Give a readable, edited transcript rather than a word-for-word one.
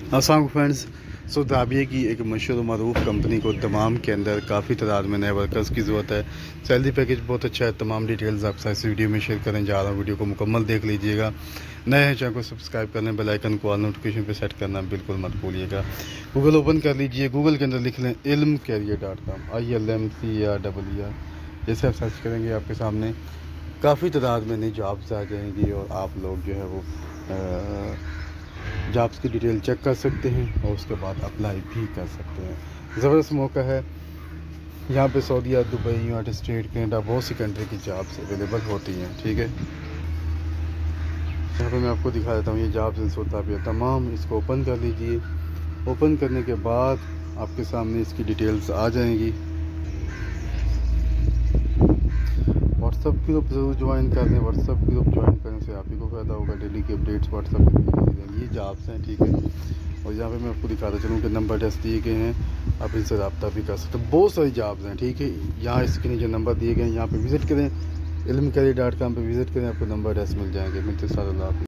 अस्सलाम फ्रेंड्स। सो दाबिया की एक मशहूर मरूफ कंपनी को दमाम के अंदर काफ़ी तादाद में नए वर्कर्स की ज़रूरत है। सैलरी पैकेज बहुत अच्छा है। तमाम डिटेल्स आप साथ इस वीडियो में शेयर करने जा रहा हूँ। वीडियो को मुकम्मल देख लीजिएगा। नए हैं चैनल को सब्सक्राइब करने, बेल आइकन को ऑल नोटिफिकेशन पे सेट करना बिल्कुल मत भूलिएगा। गूगल ओपन कर लीजिए। गूगल के अंदर लिख लें ilmcareer.com ILMCARER। जैसे आप सर्च करेंगे आपके सामने काफ़ी तादाद में नई जॉब्स आ जाएंगी और आप लोग जो है वो जॉब्स की डिटेल चेक कर सकते हैं और उसके बाद अप्लाई भी कर सकते हैं। ज़बरदस्त मौका है। यहाँ पे सऊदीया, दुबई, यूनाइटेड स्टेट, कनाडा, बहुत सी कंट्री की जॉब्स अवेलेबल होती हैं। ठीक है, यहाँ पे मैं आपको दिखा देता हूँ ये जॉब्स इन सोताबिया तमाम। इसको ओपन कर लीजिए। ओपन करने के बाद आपके सामने इसकी डिटेल्स आ जाएंगी। व्हाट्सअप ग्रुप ज़रूर ज्वाइन कर लें। व्हाट्सअप ग्रुप ज्वाइन करने से आप ही को फ़ायदा होगा। डेली की अपडेट्स व्हाट्सअप पे मिलती रहेंगी। ये जॉब्स हैं, ठीक है। और यहाँ पे मैं आपको दिखाता चलूँ कि नंबर टेस्ट दिए गए हैं, आप इनसे रब्ता भी कर सकते हैं। बहुत सारी जॉब्स हैं, ठीक है। यहाँ इसके नीचे नंबर दिए गए हैं, यहाँ पे विज़िट करें। ilmcareer.com पे विज़िट करें, आपको नंबर टेस्ट मिल जाएंगे। मिलते साथ